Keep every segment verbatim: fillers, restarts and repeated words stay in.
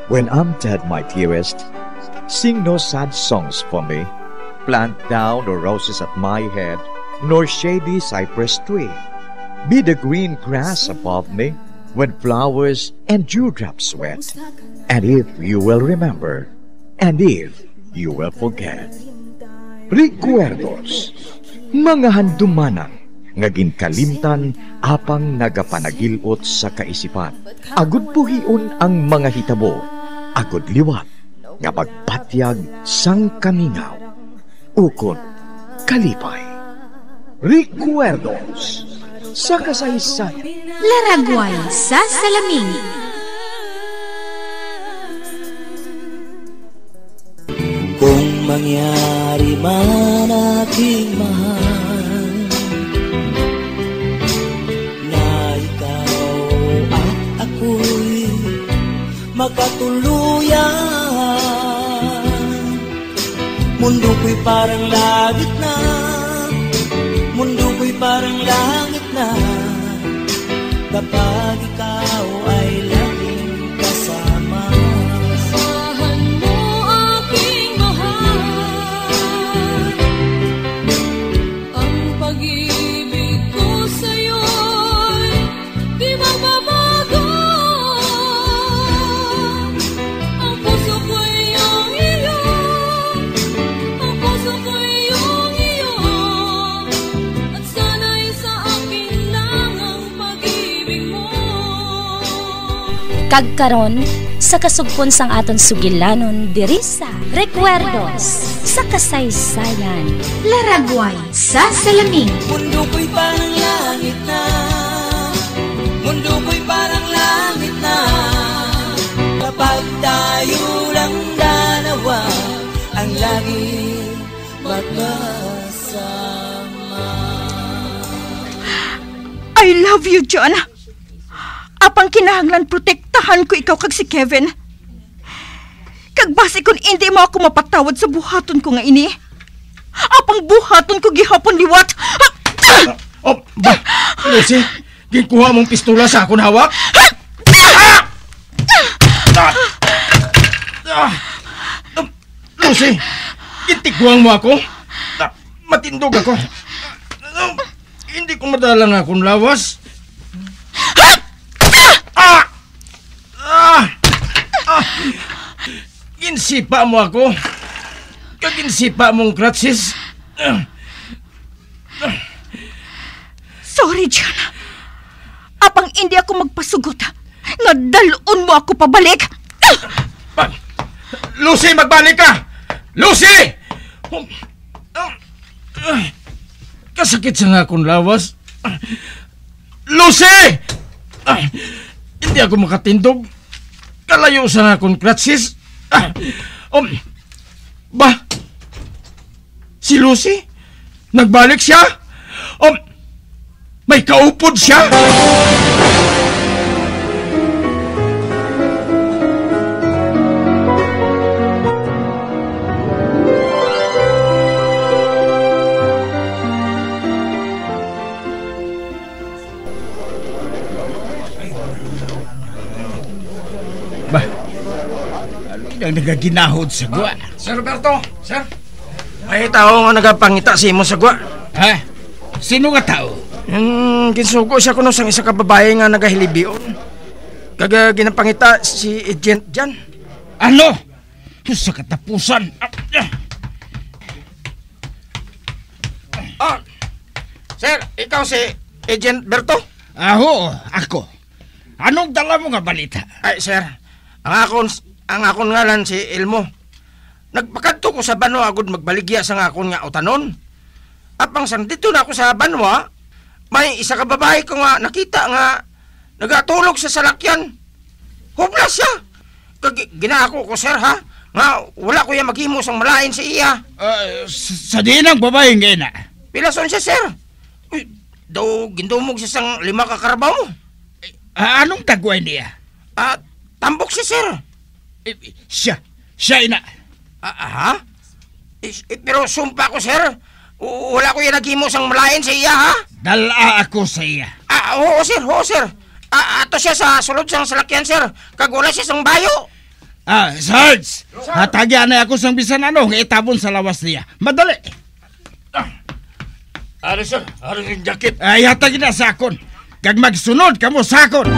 When I'm dead, my dearest, sing no sad songs for me. Plant down no roses at my head, nor shady cypress tree. Be the green grass above me when flowers and dewdrops wet. And if you will remember, and if you will forget. Recuerdos, mga handumanan, ngagin kalimtan, apang nagapanagilot sa kaisipan. Agud puhion ang mga hitabo, agud liwat, nga pagpatyag sang kamingaw. Ukon, kalipay. Recuerdos, sa kasaysayan. Laragway sa salamin. Kung mangyari man aking mahal na ikaw at ako'y magkatuluyan, mundo ko'y parang langit na, mundo ko'y parang langit na, kapag ikaw ay laging kasama. Asahan mo aking mahal, ang pag-ibig ko sa'yo'y di magbabago. Ang puso ko'y iyong iyo, ang puso ko'y iyong iyo, at sana'y sa akin lang ang pag-ibig mo. Kagkaron sa kasugpon sang aton sugilanon diri sa Recuerdos sa kasaysayan. Laragway sa salamin. Mundo ko'y parang langit na, mundo ko'y parang langit na, kapag tayo lang dalawa ang laging magkasama. I love you, John. Apang kinahanglan protektahan ko ikaw kag si Kevin. Kag base kung hindi mo ako mapatawad sa buhaton ko nga ini, apang buhaton ko gihapon liwat. Oh, ba? Lucy, ginkuha mong pistola sa akong hawak? Lucy, gintigwang mo ako? Matindog ako. Hindi ko madala nga akong lawas. Ah! Ah! Ah! Ginsipa mo ako. Kaginsipa mong kratsis. Sorry, John. Apang hindi ako magpasugot, nga dalon mo ako pabalik. Lucy, magbalik ka! Lucy! Kasakit sa nga akong lawas. Lucy! Ay, hindi ako makatindog. Kalayo sa nga akong kratsis. Ah, um, ba? Si Lucy? Nagbalik siya? Um, may kaupod siya? Ang nagaginahod sa gwa. Sir Roberto, sir. May tao nga nagapangita si mo sa gwa. Ha? Sino nga tao? Yung ginsugo siya kuno sang isa ka babae nga nagahilibion. Kaga ginapangita si agent dyan. Ano? Sa katapusan. Ah, sir, ikaw si Agent Berto? Aho, ako. Anong dala mo nga balita? Ay, sir, ang akon, ang akon ngalan si Elmo. Nagpakadto ko sa Banwa agud magbaligya sa akon nga utanon. Apang sang dito na ako sa Banwa, may isa ka babae ko nga nakita nga nagatulog sa salakyan. Hopeless siya. Kag ginako ko, sir, ha? Nga wala ko yung maghimo sang malain sa iya. Uh, sa dinang babae nga na? Pilason siya, sir. Uy, daw gindumog siya sang lima ka karabaw. Uh, anong tagway niya? Ah, uh, tambok siya, sir. Eh, siya, siya ina. Ah, ha? Eh, eh, pero sumpa ko, sir. U wala ko yung naghimo sang malain sa iya, ha? Dala ako sa iya. Ah, oo, sir, oo, sir. Ah, ato siya sa sulod sang salakyan, sir. Kag wala siya sang bayo. Ah, Sarge! Hatagyan na ako sang bisan ano, nga itabon sa lawas niya. Madali! Ano sir? Ano yung jacket? Ay, hatagin na sa akon. Kag magsunod ka mo sa akon.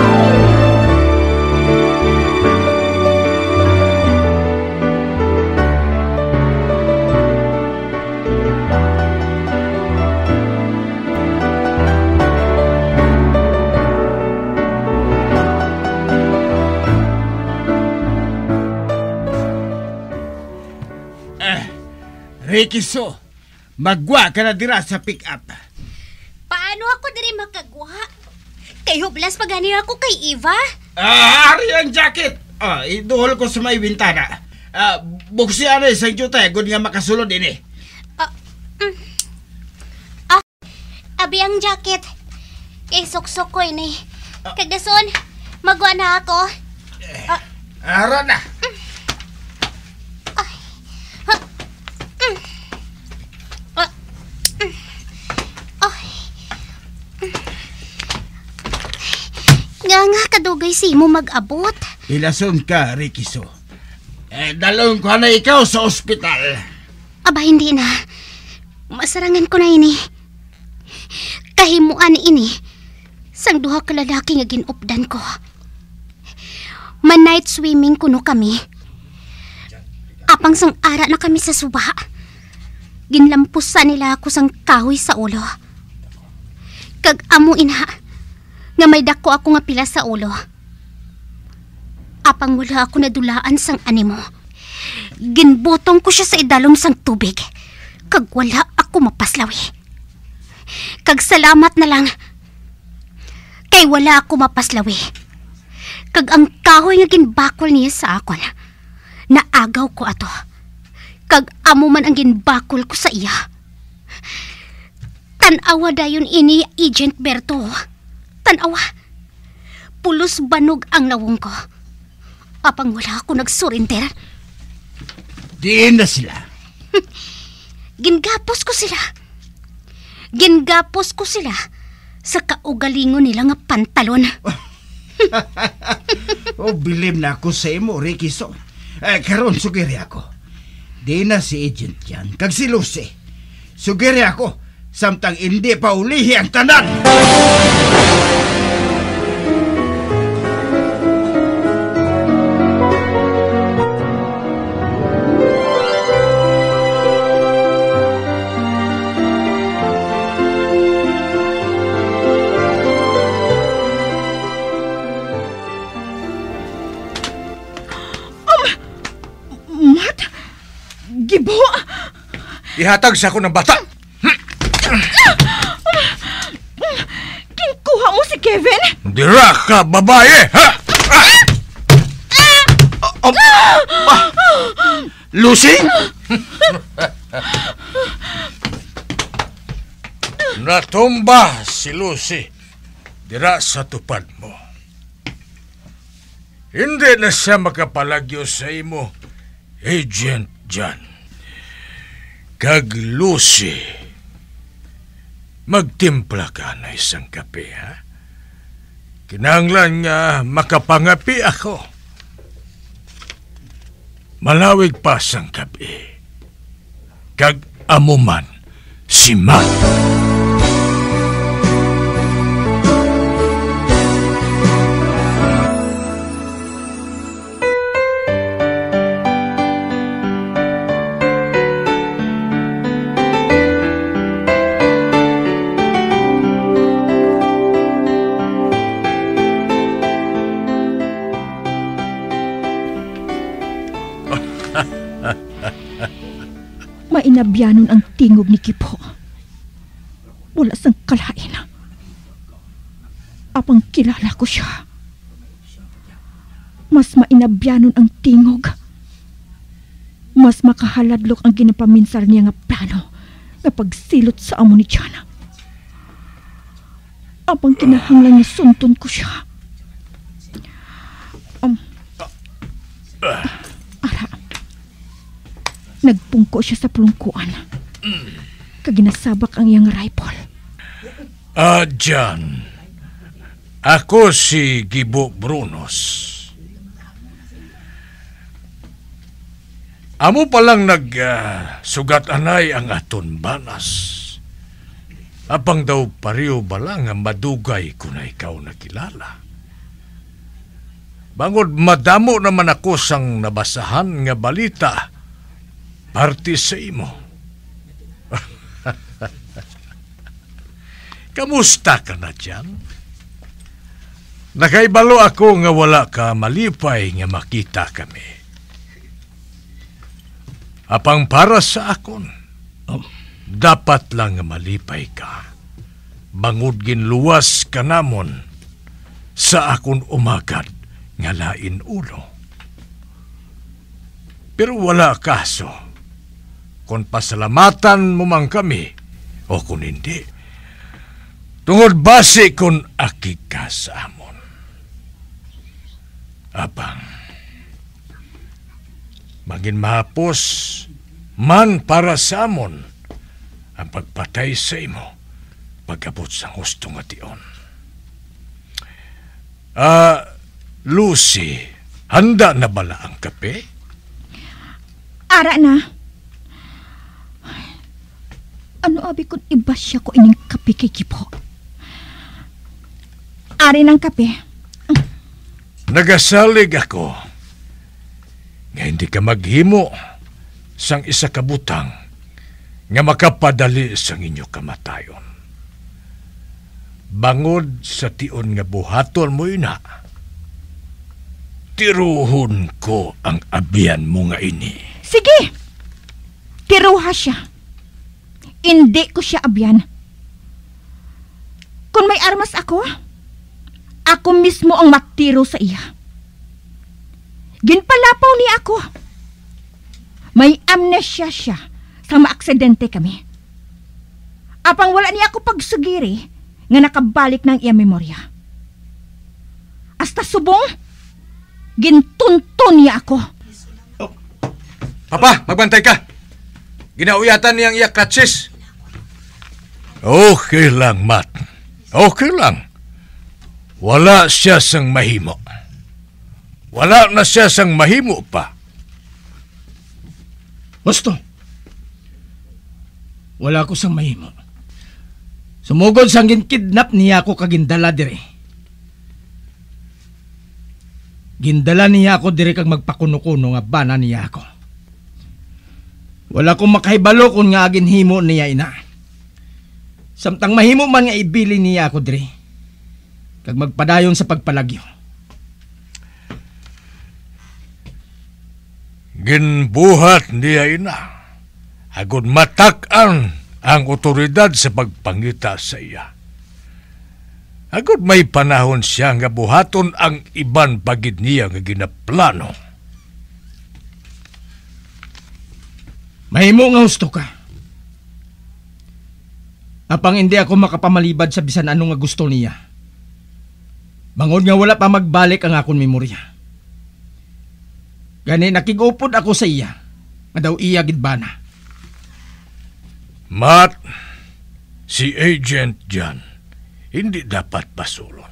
Ricky So, magwa ka na dira sa pick-up. Paano ako diri makagwa? Kay hublas pagani ako kay Eva. Ah, ari ang jacket. Ah, iduhol ko sa may bintana. Ah, buksi ano isang juta, good nga makasulod ini. Ah, mm. ah, abi ang jacket. Kay suksok ko ini. Kagdason, magwa na ako. Ah, ara na. Nga nga kadugay si mo mag-abot. Ilason ka, Ricky So. Eh, dalawin ko na ikaw sa ospital. Aba, hindi na. Masarangan ko na ini. Kahimuan ini. Sang duha ka lalaki nga ginupdan ko. Man-night swimming kuno kami. Apang sang ara na kami sa suba. Ginlampusan nila ako sang kahoy sa ulo. Kag amo ina. Nga may dako ako nga pila sa ulo. Apang wala ako nadulaan sang animo. Ginbotong ko siya sa idalom sang tubig. Kag wala ako mapaslawi. Kag salamat na lang. Kay wala ako mapaslawi. Kag ang kahoy nga ginbakol niya sa akon. Naagaw ko ato. Kag amo man ang ginbakol ko sa iya. Tanawa dayon ini, Agent Berto. Tanawa, pulos banog ang nawong ko. Apang wala ako nagsurrender. Diin na sila. Gingapos ko sila. Gingapos ko sila sa kaugalingon nila nga pantalon. Oh, bilim na ako sa imo, Ricky So. Eh, karon sugiri ako. Di na si Agent yan, kag si Lucy. Sugiri ako, samtang hindi pa ulihi ang tanan. Gibo! Ihatag sa ako ng bata. Kinkuha mo si Kevin? Dira ka, babae! Ha? Ah! Um, ah! Lucy? Natumba si Lucy. Dira sa tupad mo. Hindi na siya makapalagyo sa imo, Agent John. Kag Lucy, magtimpla ka na isang kape, ha? Kinahanglan nga makapangapi ako. Malawig pa sang kape. Kag amuman si Matt. Mainabyanon ang tingog ni Kipo. Wala sang kalain. Apang kilala ko siya. Mas mainabyanon ang tingog. Mas makahaladlok ang ginapaminsal niya nga plano nga pagsilot sa amo ni Jana. Apang kinahanglan niya sunton ko siya. Um, ara. Nagpungko siya sa pulungkuan. Kaginasabak ang iyang rifle. Ah, John. Ako si Gibo Brunos. Amo palang nag-sugat uh, anay ang aton banas. Apang daw pariyo balang nga madugay kung na ikaw nakilala. Bangod madamo naman ako sang nabasahan nga balita parte sa imo. Kamusta ka na dyan? Nakaibalo ako nga wala ka malipay nga makita kami. Apang para sa akon, oh, dapat lang nga malipay ka. Bangod ginluwas ka namon sa akon umagad nga lain ulo. Pero wala kaso. Kung pasalamatan mo man kami o kung hindi, tungod base kung aki ka sa amon. Apang, maging mahapos man para sa amon ang pagpatay sa imo pagkabot sa gusto nga tion. Ah, uh, Lucy, handa na bala ang kape? Ara na. Ano abi kung iba siya ko ining kape kay Kipo? Ari ng kape. Nagasalig ako nga hindi ka maghimo sang isa ka butang nga makapadali sang inyo kamatayon. Bangod sa tion nga buhaton mo ina, tiruhon ko ang abyan mo nga ini. Sige! Tiruha siya. Hindi ko siya abyan. Kung may armas ako, ako mismo ang matiro sa iya. Ginpalapaw niya ako. May amnesia siya sa maaksidente kami. Apang wala niya ako pagsugiri nga nakabalik ng iya memorya. Hasta subong, gintuntun niya ako. Oh. Papa, magbantay ka. Ginauyatan niyang iya kratsis. Okay lang, Matt. Okay lang. Wala siya sang mahimo. Wala na siya sang mahimo pa. Gusto. Wala ko sang mahimo. Sumugod sang ginkidnap niya ako kagindala dire. Gindala niya ako dire kag magpakuno-kuno nga bana niya ako. Wala kong makahibalo kung nga aginhimo niya ina. Samtang mahimo man nga ibili niya ako dire kag magpadayon sa pagpalagyo. Ginbuhat niya ina. Agud matak-an ang otoridad sa pagpangita sa iya. Agud may panahon siya nga buhaton ang iban pagid niya nga ginaplano. Mahimo nga husto ka. Apang hindi ako makapamalibad sa bisan anong nga gusto niya. Bangod nga wala pa magbalik ang akong memorya. Gani nakigupod ako sa iya, nga daw iya gidbana. Matt, si Agent John, hindi dapat basulon.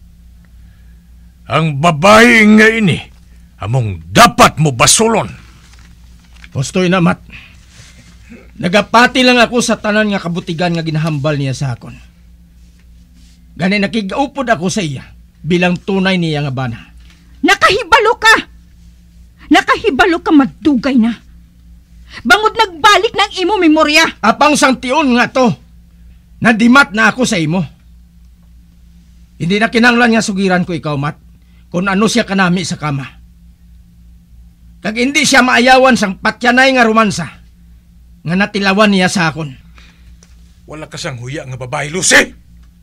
Ang babae nga ini, among dapat mo basulon. Gustoy na, Matt. Nagapati lang ako sa tanan nga kabutigan nga ginahambal niya sa akon. Gani nakigupod ako sa iya, bilang tunay niya nga bana. Nakahibalo ka! Nakahibalo ka madugay na. Bangod nagbalik ng imo memorya. Apang sang tion nga to, nadimat na ako sa imo. Hindi na kinanglan nga sugiran ko ikaw, Matt, kung ano siya kanami sa kama. Kag hindi siya maayawan sang patyanay nga romansa, nga natilawan niya sa akon. Wala ka sang huya nga babae, Lucy!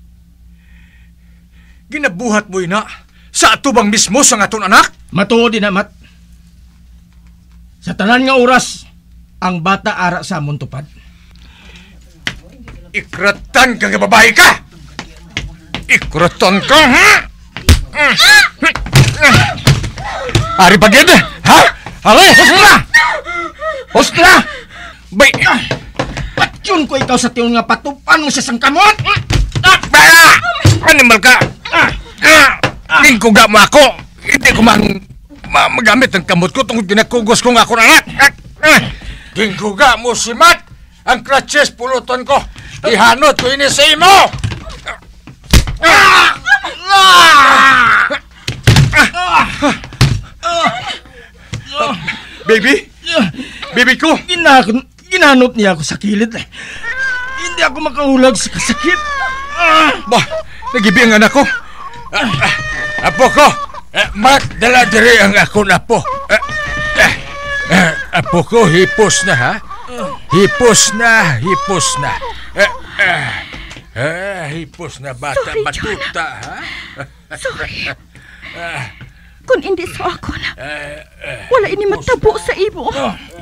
Ginabuhat mo ina sa atubang mismo sang aton anak? Matuod din na, Matt. Sa tanan nga oras, ang bata ara sa amon tupad. Ikratan ka nga babae ka! Ikratan ka, ha? Ari pagid, ha? Ari, hostra! Hostra! Bay! Patyon ko ikaw sa tiyon nga patupan mo sa sangkamot! Ah! Animal ka! Hindi ko ga mo ako! Hindi ko man ma magamit ang kamot ko tungkol pinakugos ko nga ako anak! Eh, Gingguga mo si Matt. Ang clutches puluton ko. Ihanot ko ini sa imo. Ah! Ah! Baby? Baby ko? Ginakon, ginanot niya ako sa kilid. Eh. Hindi ako makahulag sa kasakit. Ah! Bah, nagibi ang anak ko. Ah, ah, apo ko. Eh, Matt, dala diri ang akong apo. Eh, eh, eh, apo ko, hipos na ha? Hipos na, hipos na. Eh, eh, eh, hipos na bata, Sorry, batuta ha? Sorry. Kung hindi sa ako na, wala ini matabo sa imo.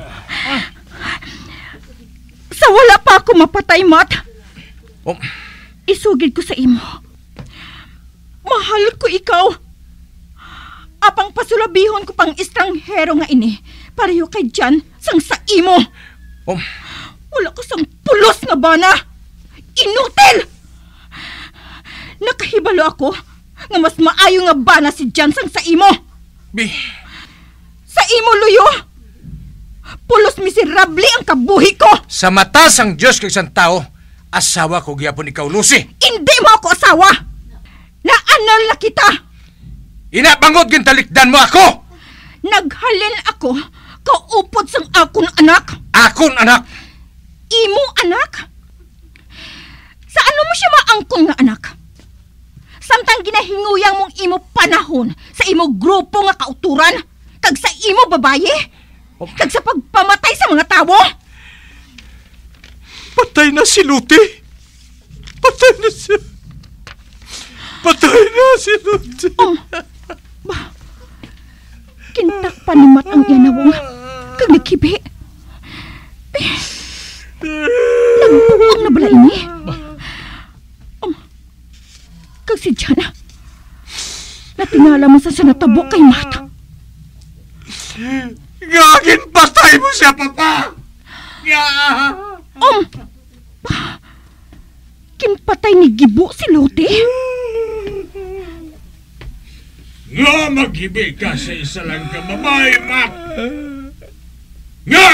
Sa wala pa ako mapatay, Matt. Oh. Isugid ko sa imo. Mahal ko ikaw. Apang pasulabihon ko pang estranghero nga ini. Pareho kay Jan sang sa imo. Oh. Wala ko sang pulos nga bana. Inutil! Nakahibalo ako nga mas maayo nga bana si Jan sang sa imo. Bi. Sa imo, Luyo. Pulos miserable ang kabuhi ko. Sa mata sang Diyos kay isang tao, asawa ko gyapon ikaw, Lucy. Hindi mo ako asawa. Naanal na kita. Inabangod gintalikdan mo ako. Naghalin ako kaupod sang akon anak. Akon anak. Imo anak? Sa ano mo siya maangkon nga anak? Samtang ginahinguyang mong imo panahon sa imo grupo nga kauturan, kag sa imo babaye, kag sa pagpamatay sa mga tao. Patay na si Luti. Patay na siya. Patay na si Luti. Um, ba, kintakpan ni Mat ang iyanawong kag nagkibi. Eh, nagbuwang na bala ini? Um, kag si Jana, natingala mo sa sinatabo kay Mat. Gagin patay mo siya, Papa. Um, pa, kinpatay ni Gibo si Lote? Nga mag-ibig ka sa isa lang ka babae, Mac. Nga!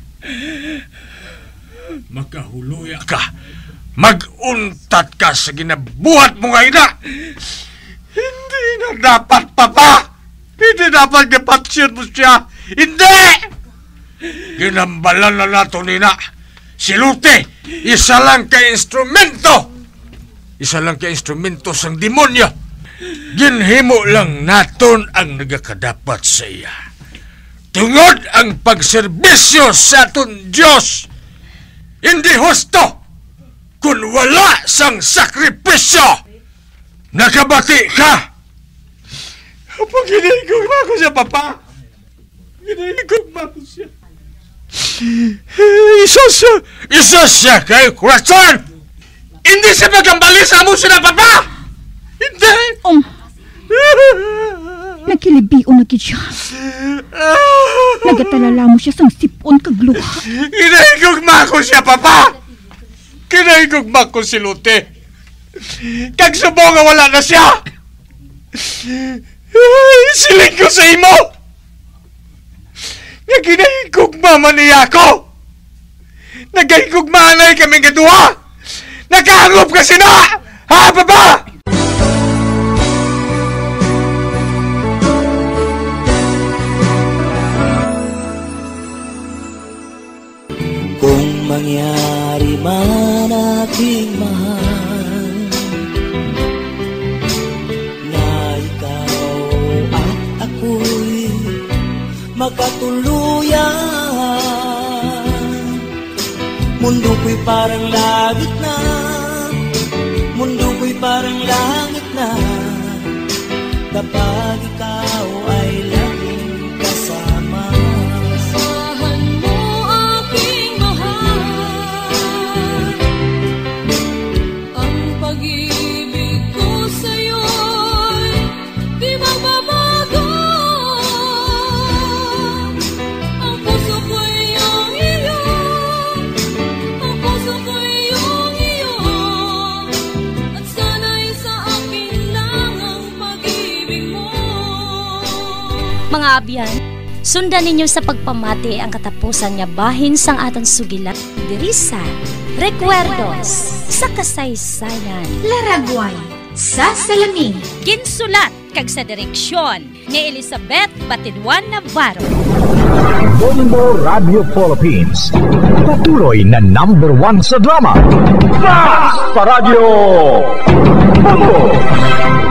Makahuluya ka. Mag-untat ka sa ginabuhat mo nga ina. Hindi na dapat, Papa. Hindi dapat kapatsyon mo siya. Hindi! Ginambalan na nato nina. Si Lute, isa lang ka instrumento. Isa lang ka instrumento sang demonyo. Ginhimo lang naton ang nagakadapat sa iya. Tungod ang pagserbisyo sa aton Diyos. Hindi husto kung wala sang sakripisyo. Nakabati ka. Apa ginigog mo ako siya, Papa? Ginigog mo ako siya. Isa siya. Isa siya kay Krasan. Hindi siya magambali sa mo sila, Papa. Hindi. Um, nakilibiyo na gid siya. Nagatalala mo siya sang sipon kag luha. Ginigog mo ako siya, Papa. Ginigog mo ako si Lute. Kag subo nga wala na siya. Siling ko sa imo. Nga ginahigugma niya ako. Nagahigugmanay kaming kaduha. Nakahangop kasi na. Ha, Papa? Kung mangyari man aking mahal na ikaw at ako'y magkatuluyan, mundo ko'y parang langit na, mundo ko'y parang langit na, kapag ikaw ay laging kasama. Asahan mo aking mahal, ang pag-ibig ko sa'yo'y di magbabago. Ang puso ko'y iyong iyo, ang puso ko'y iyong iyo, at sana'y sa akin lang ang pag-ibig mo. Mga abyan, Sundan ninyo sa pagpamati ang katapusan nga bahin sang aton sugilan diri sa Recuerdos sa kasaysayan. Laragway sa salamin. Ginsulat kag sa direksyon ni Elizabeth Batidwan Navarro. Bombo Radio Philippines. Patuloy na number one sa drama. Fast sa Radio Bombo!